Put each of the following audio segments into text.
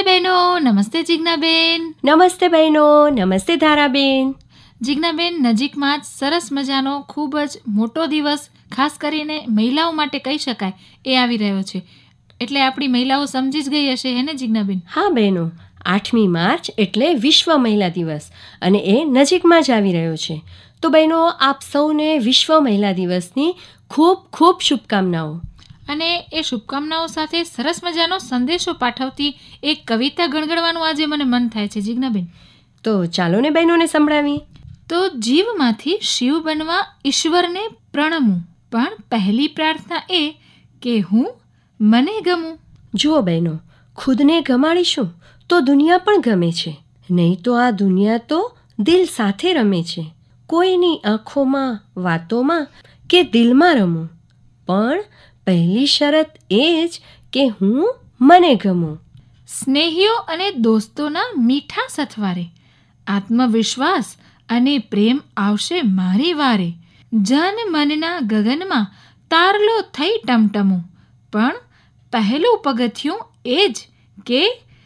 બહેનો, નમસ્તે જિજ્ઞાબેન. નમસ્તે બહેનો, નમસ્તે ધારાબેન. જિજ્ઞાબેન, નજીકમાં જ સરસ મજાનો ખૂબ જ મોટો દિવસ, ખાસ કરીને મહિલાઓ માટે કહી શકાય, એ આવી રહ્યો છે. એટલે આપણી મહિલાઓ સમજી જ ગઈ હશે, હે ને જિજ્ઞાબેન? હા બહેનો, 8મી માર્ચ એટલે વિશ્વ મહિલા દિવસ અને એ નજીકમાં જ આવી રહ્યો છે. તો બહેનો, આપ સૌને વિશ્વ મહિલા દિવસની ખૂબ ખૂબ શુભકામનાઓ. અને એ શુભકામનાઓ સાથે સરસ મજાનો સંદેશો પાઠવતી એક કવિતા ગણગણવાનું આજે મને મન થાય છે જિજ્ઞાબેન. તો ચાલો ને બહેનોને સંભળાવીએ. તો જીવમાંથી શિવ બનવા ઈશ્વરને પ્રણમું, પણ પહેલી પ્રાર્થના એ કે હું મને ગમું. જુઓ બહેનો, ખુદને ગમાડીશું તો દુનિયા પણ ગમે છે, નહીં તો આ દુનિયા તો દિલ સાથે રમે છે. કોઈની આંખોમાં, વાતોમાં કે દિલમાં રમું, પણ પહેલી શરત એ જ કે હું મને ગમું. સ્નેહીઓ અને દોસ્તોના મીઠા સથવારે આત્મવિશ્વાસ અને પ્રેમ આવશે મારી વારે. જન મનના ગગનમાં તારલો થઈ ટમટમું, પણ પહેલું પગથિયું એ જ કે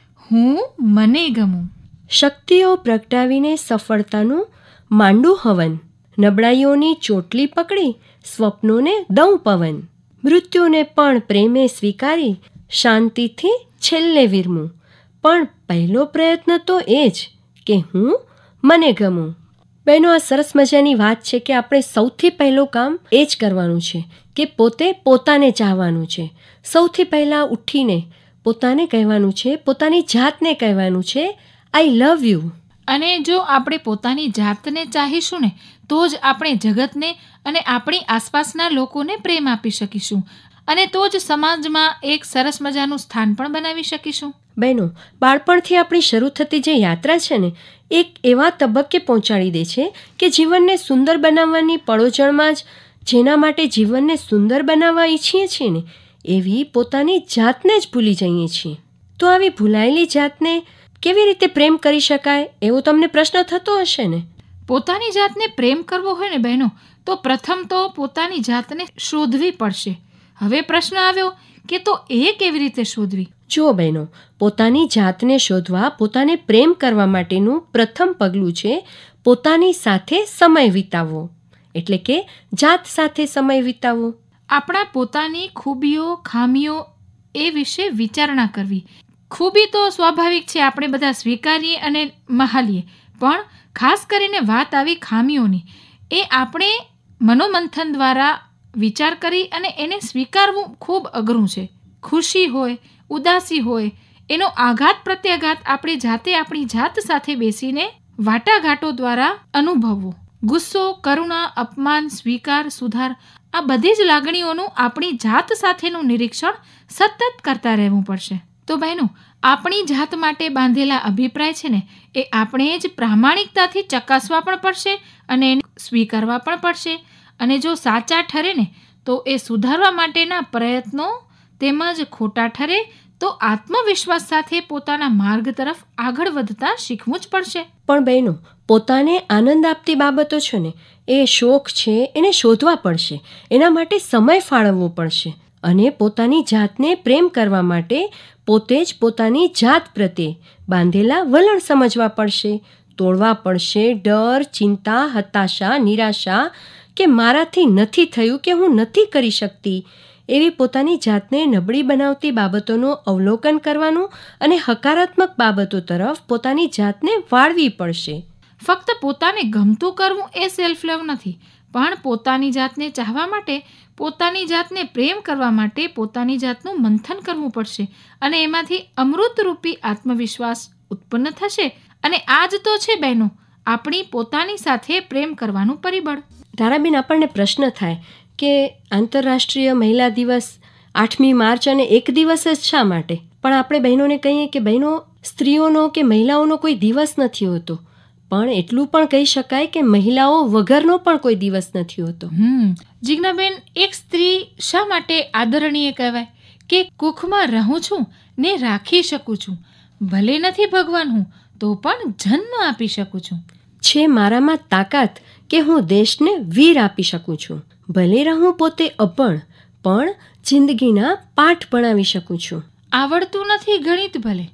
હું મને ગમું. શક્તિઓ પ્રગટાવીને સફળતાનું માંડું હવન, નબળાઈઓની ચોટલી પકડી સ્વપ્નોને દઉં પવન. મૃત્યુને પણ પ્રેમે સ્વીકારી શાંતિથી છેલ્લે વિરમું, પણ પહેલો પ્રયત્ન તો એ જ કે હું મને ગમું. બહેનો, આ સરસ મજાની વાત છે કે આપણે સૌથી પહેલું કામ એ જ કરવાનું છે કે પોતે પોતાને ચાહવાનું છે. સૌથી પહેલાં ઉઠીને પોતાને કહેવાનું છે, પોતાની જાતને કહેવાનું છે, આઈ લવ યુ. અને જો આપણે પોતાની જાતને ચાહીશું ને, તો જ આપણે જગતને અને આપણી આસપાસના લોકોને પ્રેમ આપી શકીશું, અને તો જ સમાજમાં એક સરસ મજાનું સ્થાન પણ બનાવી શકીશું. બહેનો, બાળપણથી આપણી શરૂ થતી જે યાત્રા છે ને, એક એવા તબક્કે પહોંચાડી દે છે કે જીવનને સુંદર બનાવવાની પળોજણમાં જ જેના માટે જીવનને સુંદર બનાવવા ઈચ્છીએ છીએ ને, એવી પોતાની જાતને જ ભૂલી જઈએ છીએ. તો આવી ભૂલાયેલી જાતને કેવી રીતે પ્રેમ કરી શકાય, એવો તમને પ્રશ્ન થતો હશે ને? પોતાની જાતને પ્રેમ કરવો હોય ને બહેનો, તો પ્રથમ તો પોતાની જાતને શોધવી પડશે. હવે પ્રશ્ન આવ્યો કે તો એ કેવી રીતે શોધવી? જુઓ બહેનો, પોતાની જાતને શોધવા, પોતાને પ્રેમ કરવા માટેનું પ્રથમ પગલું છે પોતાની સાથે સમય વિતાવવો, એટલે કે જાત સાથે સમય વિતાવવો. આપણા પોતાની ખૂબીઓ, ખામીઓ એ વિશે વિચારણા કરવી. ખૂબી તો સ્વાભાવિક છે, આપણે બધા સ્વીકારીએ અને મહાલીએ, પણ ખાસ કરીને વાત આવી ખામીઓની, એ આપણે મનોમંથન દ્વારા વિચાર કરી અને એને સ્વીકારવું ખૂબ અઘરું છે. ખુશી હોય, ઉદાસી હોય, એનો આઘાત પ્રત્યાઘાત આપણે જાતે આપણી જાત સાથે બેસીને વાટાઘાટો દ્વારા અનુભવવો. ગુસ્સો, કરુણા, અપમાન, સ્વીકાર, સુધાર, આ બધી જ લાગણીઓનું આપણી જાત સાથેનું નિરીક્ષણ સતત કરતા રહેવું પડશે. તો બહેનો, આપણી જાત માટે બાંધેલા અભિપ્રાય છે ને, એ આપણે જ પ્રામાણિકતાથી ચકાસવા પણ પડશે અને એને સ્વીકારવા પણ પડશે. અને જો સાચા ઠરે ને, તો એ સુધારવા માટેના પ્રયત્નો, તેમજ ખોટા ઠરે તો આત્મવિશ્વાસ સાથે પોતાના માર્ગ તરફ આગળ વધતા શીખવું જ પડશે. પણ બહેનો, પોતાને આનંદ આપતી બાબતો છે ને, એ શોખ છે, એને શોધવા પડશે. એના માટે સમય ફાળવવો પડશે અને પોતાની જાતને પ્રેમ કરવા માટે પોતે જ પોતાની જાત પ્રત્યે બાંધેલા વલણ સમજવા પડશે, તોડવા પડશે. ડર, ચિંતા, હતાશા, નિરાશા કે મારાથી નથી થયું કે હું નથી કરી શકતી, એવી પોતાની જાતને નબળી બનાવતી બાબતોનું અવલોકન કરવાનું અને હકારાત્મક બાબતો તરફ પોતાની જાતને વાળવી પડશે. ફક્ત પોતાને ગમતું કરવું એ સેલ્ફ લવ નથી, પણ પોતાની જાતને ચાહવા માટે, પોતાની જાતને પ્રેમ કરવા માટે પોતાની જાતનું મંથન કરવું પડશે, અને એમાંથી અમૃતરૂપી આત્મવિશ્વાસ ઉત્પન્ન થશે. અને આ જ તો છે બહેનો આપણી પોતાની સાથે પ્રેમ કરવાનું પરિબળ. ધારાબેન, આપણને પ્રશ્ન થાય કે આંતરરાષ્ટ્રીય મહિલા દિવસ 8મી માર્ચ અને એક દિવસ જ શા માટે? પણ આપણે બહેનોને કહીએ કે બહેનો, સ્ત્રીઓનો કે મહિલાઓનો કોઈ દિવસ નથી હોતો, પણ એટલું પણ કહી શકાય કે મહિલાઓ વગરનો પણ કોઈ દિવસ નથી હોતો. જિજ્ઞાબેન, એક સ્ત્રી શા માટે આદરણીય કહેવાય? કે કુખમાં રહું છું ને રાખી શકું છું, ભલે નથી ભગવાન હું તો પણ જન્મ આપી શકું છું. છે મારામાં તાકાત કે હું દેશને વીર આપી શકું છું, ભલે રહું પોતે અપણ, પણ જિંદગીના પાઠ ભણાવી શકું છું. આવડતું નથી ગણિત ભલે,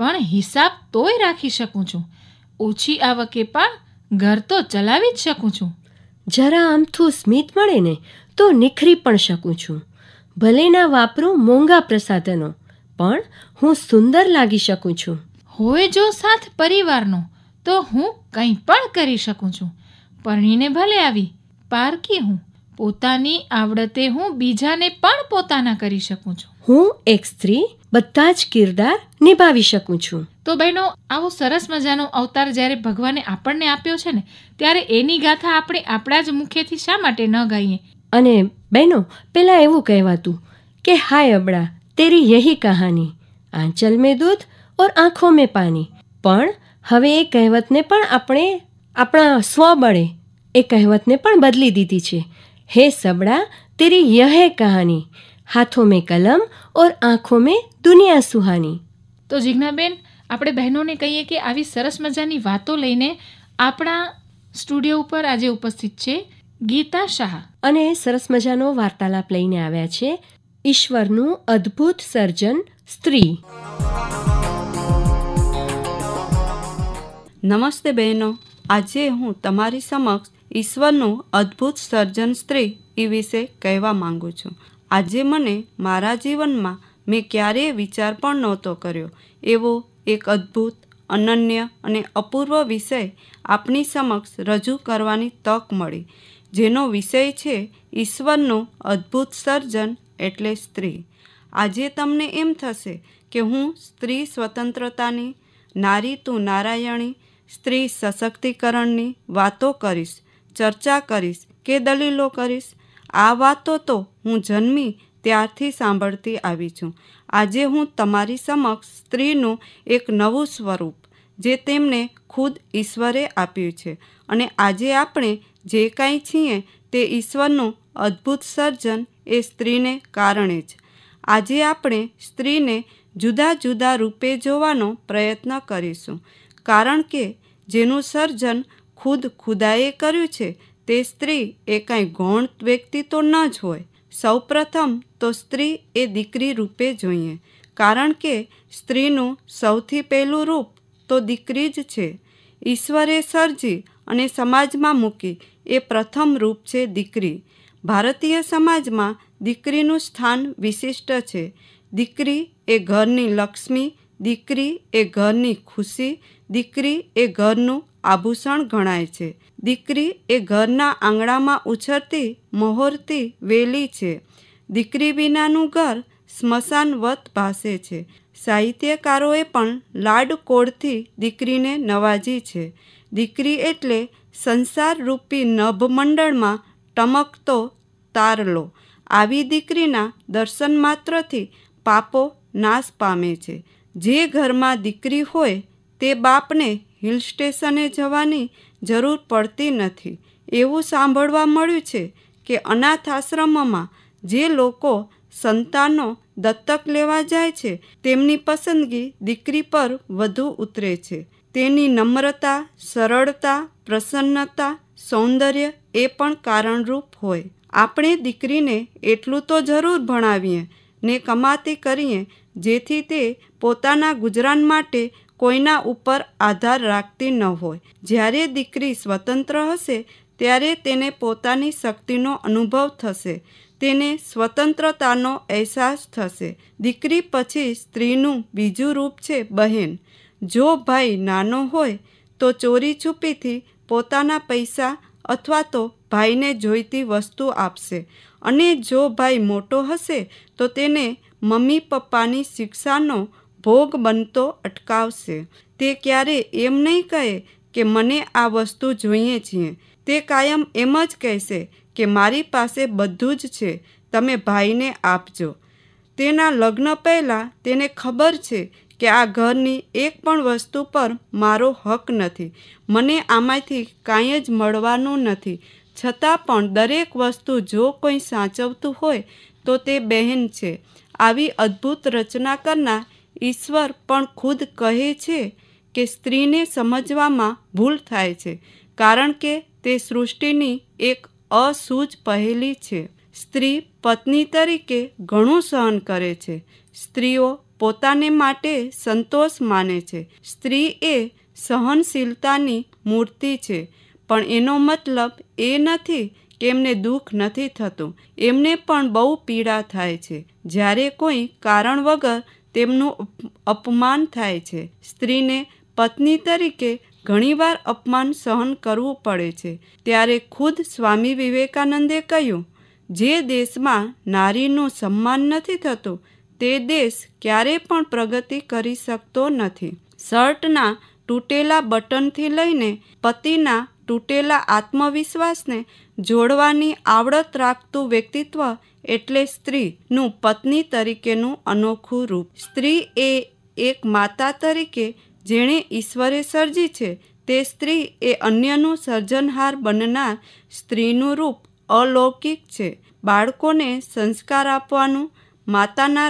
પણ હિસાબ તોય રાખી શકું છું. ઓછી આવકે પણ ઘર તો ચલાવી જ શકું છું. જરા આમથું સ્મિત મળે ને તો નિખરી પણ શકું છું. ભલે ના વાપરું મોંઘા પ્રસાધનો, પણ હું સુંદર લાગી શકું છું. હોય જો સાથ પરિવારનો તો હું કંઈ પણ કરી શકું છું. પરણીને ભલે આવી, પારકી હું. પોતાની આવડતે હું બીજાને પણ પોતાના કરી શકું છું. હું એક સ્ત્રી બધા જ કિરદાર નિભાવી શકું છું. તો બહેનો, આવો સરસ મજાનો અવતાર જ્યારે ભગવાને આપણને આપ્યો છે ને, ત્યારે એની ગાથા આપણે આપણા જ મુખેથી શા માટે ન ગાઈએ? અને બહેનો, પેલા એવું કહેવાતું કે હાય અબળા તેરી યહી કહાની, આંચલ મેં દૂધ ઓર આંખો મેં પાની. પણ હવે એ કહેવતને પણ આપણે આપણા સ્વબળે એ કહેવતને પણ બદલી દીધી છે. હે સબડા તેરી યહ કહાની, હાથોं में કલમ ઓર આંખોं में દુનિયા સુહાની. તો જીજ્ઞાબેન, આપણે બહેનોને કહીએ કે આવી સરસ મજાની વાતો લઈને આપણા સ્ટુડિયો ઉપર આજે ઉપસ્થિત છે ગીતા શાહ. અને સરસ મજાનો વાર્તાલાપ લઈને આવ્યા છે ઈશ્વરનું અદ્ભુત સર્જન સ્ત્રી. નમસ્તે બહેનો, આજે હું તમારી સમક્ષ ઈશ્વરનું અદ્ભુત સર્જન સ્ત્રી એ વિશે કહેવા માંગુ છું. આજે મને મારા જીવનમાં મેં ક્યારેય વિચાર પણ નહોતો કર્યો એવો એક અદ્ભુત, અનન્ય અને અપૂર્વ વિષય આપણી સમક્ષ રજૂ કરવાની તક મળી, જેનો વિષય છે ઈશ્વરનું અદ્ભુત સર્જન એટલે સ્ત્રી. આજે તમને એમ થશે કે હું સ્ત્રી સ્વતંત્રતાની, નારી તું નારાયણી, સ્ત્રી સશક્તિકરણની વાતો કરીશ, ચર્ચા કરીશ કે દલીલો કરીશ. આ વાતો તો હું જન્મી ત્યારથી સાંભળતી આવી છું. આજે હું તમારી સમક્ષ સ્ત્રીનું એક નવું સ્વરૂપ, જે તેમને ખુદ ઈશ્વરે આપ્યું છે, અને આજે આપણે જે કાંઈ છીએ તે ઈશ્વરનું અદ્ભુત સર્જન એ સ્ત્રીને કારણે જ. આજે આપણે સ્ત્રીને જુદા જુદા રૂપે જોવાનો પ્રયત્ન કરીશું, કારણ કે જેનું સર્જન ખુદ ખુદાએ કર્યું છે તે સ્ત્રી એ કાંઈ ગૌણ વ્યક્તિ તો ન જ હોય. સૌપ્રથમ તો સ્ત્રી એ દીકરી રૂપે જોઈએ, કારણ કે સ્ત્રીનું સૌથી પહેલું રૂપ તો દીકરી જ છે. ઈશ્વરે સર્જી અને સમાજમાં મૂકી એ પ્રથમ રૂપ છે દીકરી. ભારતીય સમાજમાં દીકરીનું સ્થાન વિશિષ્ટ છે. દીકરી એ ઘરની લક્ષ્મી, દીકરી એ ઘરની ખુશી, દીકરી એ ઘરનું આભૂષણ ગણાય છે. દીકરી એ ઘરના આંગણામાં ઉછરતી મહોરતી વેલી છે. દીકરી વિનાનું ઘર સ્મશાનવત ભાસે છે. સાહિત્યકારોએ પણ લાડકોડથી દીકરીને નવાજી છે. દીકરી એટલે સંસારરૂપી નભમંડળમાં ટમકતો તારલો. આવી દીકરીના દર્શન માત્રથી પાપો નાશ પામે છે. જે ઘરમાં દીકરી હોય તે બાપને હિલ સ્ટેશને જવાની જરૂર પડતી નથી. એવું સાંભળવા મળ્યું છે કે અનાથ આશ્રમમાં જે લોકો સંતાનો દત્તક લેવા જાય છે તેમની પસંદગી દીકરી પર વધુ ઉતરે છે. તેની નમ્રતા, સરળતા, પ્રસન્નતા, સૌંદર્ય એ પણ કારણરૂપ હોય. આપણે દીકરીને એટલું તો જરૂર ભણાવીએ ને કમાતી કરીએ જેથી તે પોતાના ગુજરાન માટે કોઈના ઉપર આધાર રાખતી ન હોય. જ્યારે દીકરી સ્વતંત્ર હશે ત્યારે તેને પોતાની શક્તિનો અનુભવ થશે, તેને સ્વતંત્રતાનો અહેસાસ થશે. દીકરી પછી સ્ત્રીનું બીજું રૂપ છે બહેન. જો ભાઈ નાનો હોય તો ચોરી છુપીથી પોતાના પૈસા અથવા તો ભાઈને જોઈતી વસ્તુ આપશે, અને જો ભાઈ મોટો હશે તો તેને મમ્મી પપ્પાની શિક્ષાનો ભોગ બનતો અટકાવશે. તે ક્યારે એમ નહીં કહે કે મને આ વસ્તુ જોઈએ છીએ. તે કાયમ એમ જ કહેશે કે મારી પાસે બધું જ છે, તમે ભાઈને આપજો. તેના લગ્ન પહેલાં તેને ખબર છે કે આ ઘરની એક પણ વસ્તુ પર મારો હક નથી, મને આમાંથી કાંઈ જ મળવાનું નથી. છતાં પણ દરેક વસ્તુ જો કોઈ સાચવતું હોય તો તે બહેન છે. આવી અદ્ભુત રચના કરનાર ઈશ્વર પણ ખુદ કહે છે કે સ્ત્રીને સમજવામાં ભૂલ થાય છે, કારણ કે તે સૃષ્ટિની એક અસૂઝ પહેલી છે. સ્ત્રી પત્ની તરીકે ઘણું સહન કરે છે. સ્ત્રીઓ પોતાને માટે સંતોષ માને છે. સ્ત્રી એ સહનશીલતાની મૂર્તિ છે, પણ એનો મતલબ એ નથી કે એમને દુઃખ નથી થતું. એમને પણ બહુ પીડા થાય છે જ્યારે કોઈ કારણ વગર તેમનું અપમાન થાય છે. સ્ત્રીને પત્ની તરીકે ઘણીવાર અપમાન સહન કરવું પડે છે. ત્યારે ખુદ સ્વામી વિવેકાનંદે કહ્યું, જે દેશમાં નારીનું સન્માન નથી થતું તે દેશ ક્યારે પણ પ્રગતિ કરી શકતો નથી. શર્ટના તૂટેલા બટનથી લઈને પતિના તૂટેલા આત્મવિશ્વાસને જોડવાની આવડત રાખતું વ્યક્તિત્વ એટલે સ્ત્રીનું પત્ની તરીકેનું અનોખું રૂપ. સ્ત્રી એ એક માતા તરીકે જેણે ઈશ્વરે સર્જી છે તે સ્ત્રી એ અન્યનું સર્જનહાર બનનાર સ્ત્રીનું રૂપ અલૌકિક છે. બાળકોને સંસ્કાર આપવાનું માતાના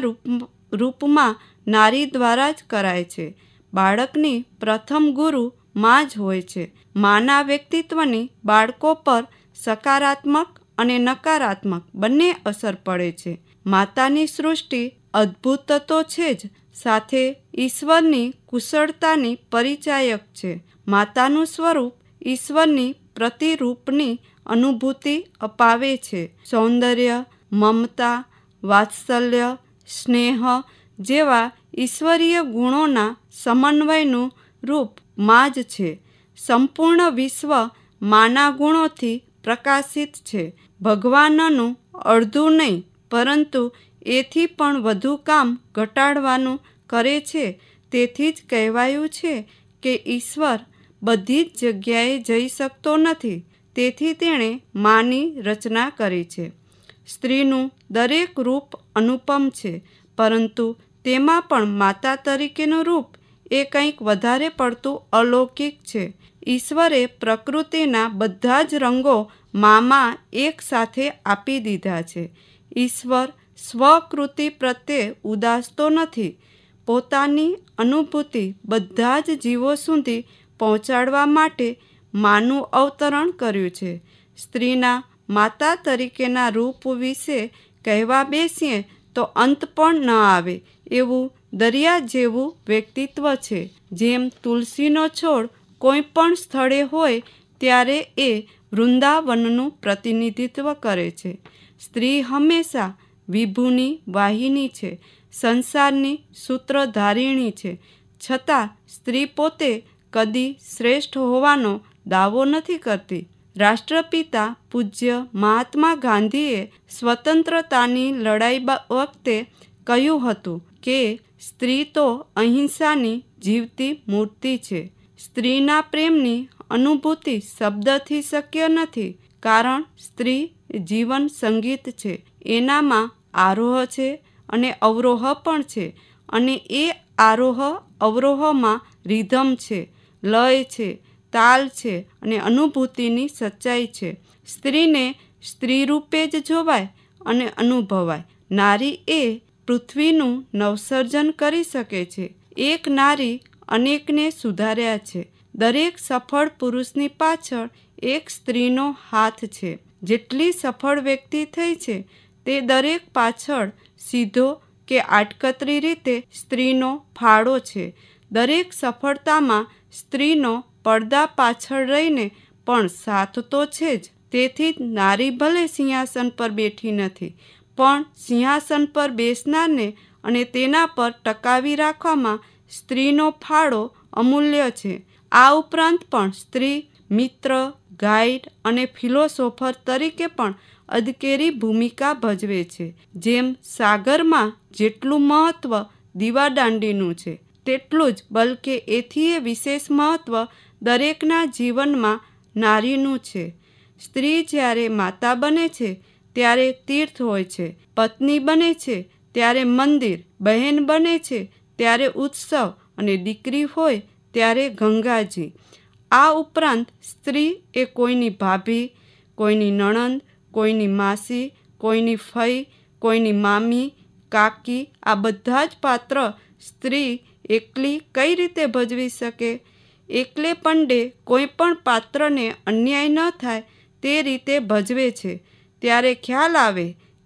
રૂપમાં નારી દ્વારા જ કરાય છે. બાળકની પ્રથમ ગુરુ માં જ હોય છે. માના વ્યક્તિત્વની બાળકો પર સકારાત્મક અને નકારાત્મક બંને અસર પડે છે. માતાની સૃષ્ટિ અદ્ભુત તો છે જ, સાથે ઈશ્વરની કુશળતાની પરિચાયક છે. માતાનું સ્વરૂપ ઈશ્વરની પ્રતિરૂપની અનુભૂતિ અપાવે છે. સૌંદર્ય, મમતા, વાત્સલ્ય, સ્નેહ જેવા ઈશ્વરીય ગુણોના સમન્વયનું રૂપ માં જ છે. સંપૂર્ણ વિશ્વ માના ગુણોથી પ્રકાશિત છે. ભગવાનનું અડધું નહીં પરંતુ એથી પણ વધુ કામ ઘટાડવાનું કરે છે. તેથી જ કહેવાયું છે કે ઈશ્વર બધી જ જગ્યાએ જઈ શકતો નથી, તેથી તેણે માની રચના કરી છે. સ્ત્રીનું દરેક રૂપ અનુપમ છે, પરંતુ તેમાં પણ માતા તરીકેનું રૂપ એ કંઈક વધારે પડતું અલૌકિક છે. ઈશ્વરે પ્રકૃતિના બધા જ રંગો મામાં એક સાથે આપી દીધા છે. ઈશ્વર સ્વકૃતિ પ્રત્યે ઉદાસ તો નથી. પોતાની અનુભૂતિ બધા જ જીવો સુધી પહોંચાડવા માટે માનું અવતરણ કર્યું છે. સ્ત્રીના માતા તરીકેના રૂપ વિશે કહેવા બેસીએ તો અંત પણ ન આવે એવું દરિયા જેવું વ્યક્તિત્વ છે. જેમ તુલસીનો છોડ કોઈ પણ સ્થળે હોય ત્યારે એ વૃંદાવનનું પ્રતિનિધિત્વ કરે છે. સ્ત્રી હંમેશા વિભુની વાહિની છે, સંસારની સૂત્રધારિણી છે. છતાં સ્ત્રી પોતે કદી શ્રેષ્ઠ હોવાનો દાવો નથી કરતી. રાષ્ટ્રપિતા પૂજ્ય મહાત્મા ગાંધીએ સ્વતંત્રતાની લડાઈ વખતે કહ્યું હતું કે સ્ત્રી તો અહિંસાની જીવતી મૂર્તિ છે. સ્ત્રીના પ્રેમની અનુભૂતિ શબ્દથી શક્ય નથી, કારણ સ્ત્રી જીવન સંગીત છે. એનામાં આરોહ છે અને અવરોહ પણ છે, અને એ આરોહ અવરોહમાં રિધમ છે, લય છે, તાલ છે અને અનુભૂતિની સચ્ચાઈ છે. સ્ત્રીને સ્ત્રી રૂપે જ જોવાય અને અનુભવાય. નારી એ પૃથ્વીનું નવસર્જન કરી શકે છે. એક નારી અનેકને સુધાર્યા છે. દરેક સફળ પુરુષની પાછળ એક સ્ત્રીનો હાથ છે. જેટલી સફળ વ્યક્તિ થઈ છે તે દરેક પાછળ સીધો કે આડકતરી રીતે સ્ત્રીનો ફાળો છે. દરેક સફળતામાં સ્ત્રીનો પડદા પાછળ રહીને પણ સાથ તો છે જ. તેથી જ નારી ભલે સિંહાસન પર બેઠી નથી, પણ સિંહાસન પર બેસનારને અને તેના પર ટકાવી રાખવામાં સ્ત્રીનો ફાળો અમૂલ્ય છે. આ ઉપરાંત પણ સ્ત્રી મિત્ર, ગાઈડ અને ફિલોસોફર તરીકે પણ અદકેરી ભૂમિકા ભજવે છે. જેમ સાગરમાં જેટલું મહત્ત્વ દીવાદાંડીનું છે, તેટલું જ બલકે એથીય વિશેષ મહત્ત્વ દરેકના જીવનમાં નારીનું છે. સ્ત્રી જ્યારે માતા બને છે ત્યારે તીર્થ હોય છે, પત્ની બને છે ત્યારે મંદિર, બહેન બને છે ત્યારે ઉત્સવ અને દીકરી હોય ત્યારે ગંગાજી. આ ઉપરાંત સ્ત્રી એ કોઈની ભાભી, કોઈની નણંદ, કોઈની માસી, કોઈની ફઈ, કોઈની મામી, કાકી, આ બધા જ પાત્ર સ્ત્રી એકલી કઈ રીતે ભજવી શકે? એકલે પંડે કોઈ પણ પાત્રને અન્યાય ન થાય તે રીતે ભજવે છે. ત્યારે ખ્યાલ આવે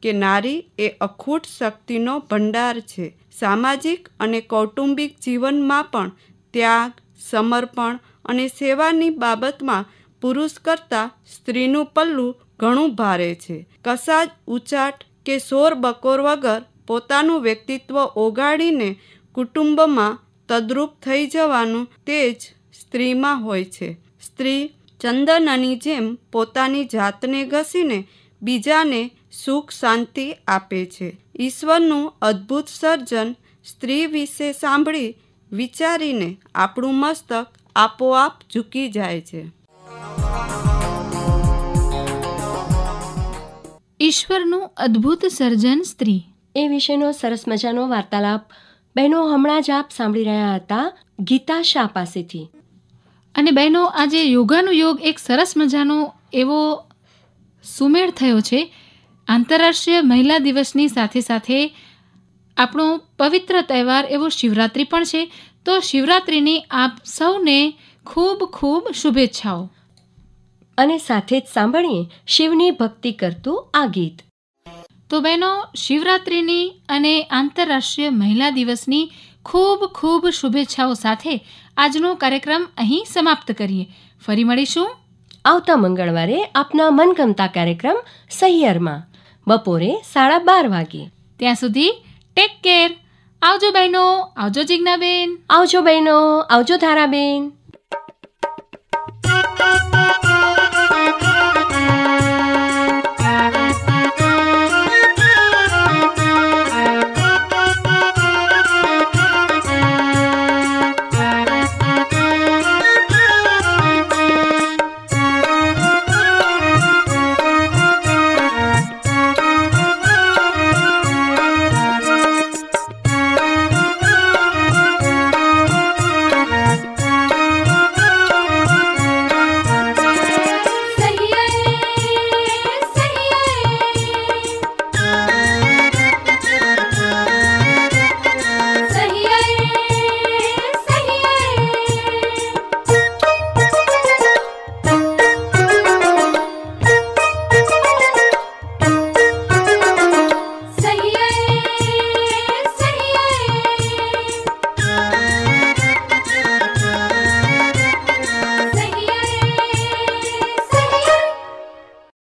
કે નારી એ અખૂટ શક્તિનો ભંડાર છે. સામાજિક અને કૌટુંબિક જીવનમાં પણ ત્યાગ, સમર્પણ અને સેવાની બાબતમાં પુરુષ કરતાં સ્ત્રીનું પલ્લું ઘણું ભારે છે. કશા જ ઉચાટ કે શોર બકોર વગર પોતાનું વ્યક્તિત્વ ઓગાળીને કુટુંબમાં તદ્રુપ થઈ જવાનું તે જ સ્ત્રીમાં હોય છે. સ્ત્રી ચંદનની જેમ પોતાની જાતને ઘસીને બીજાને સુખ શાંતિ આપે છે. ઈશ્વરનું અદ્ભુત સર્જન સ્ત્રી વિશે સાંભળી વિચારીને આપણું મસ્તક આપોઆપ ઝૂકી જાય છે. ઈશ્વરનું અદ્ભુત સર્જન સ્ત્રી એ વિશેનો સરસ મજાનો વાર્તાલાપ બહેનો હમણાં જ આપ સાંભળી રહ્યા હતા ગીતા શાહ પાસેથી. અને બહેનો આજે યોગાનું યોગ એક સરસ મજાનો એવો સુમેળ થયો છે. આંતરરાષ્ટ્રીય મહિલા દિવસની સાથે સાથે આપણો પવિત્ર તહેવાર એવો શિવરાત્રિ પણ છે. તો શિવરાત્રિની આપ સૌને ખૂબ ખૂબ શુભેચ્છાઓ. અને સાથે જ સાંભળીએ શિવની ભક્તિ કરતું આ ગીત. તો બહેનો શિવરાત્રિની અને આંતરરાષ્ટ્રીય મહિલા દિવસની ખૂબ ખૂબ શુભેચ્છાઓ સાથે આજનો કાર્યક્રમ અહીં સમાપ્ત કરીએ. ફરી મળીશું આવતા મંગળવારે આપના મનગમતા કાર્યક્રમ સહિયરમાં બપોરે 12:30 વાગે. ત્યાં સુધી ટેક કેર. આવજો બહેનો, આવજો જિજ્ઞાબેન. આવજો બહેનો, આવજો ધારાબેન.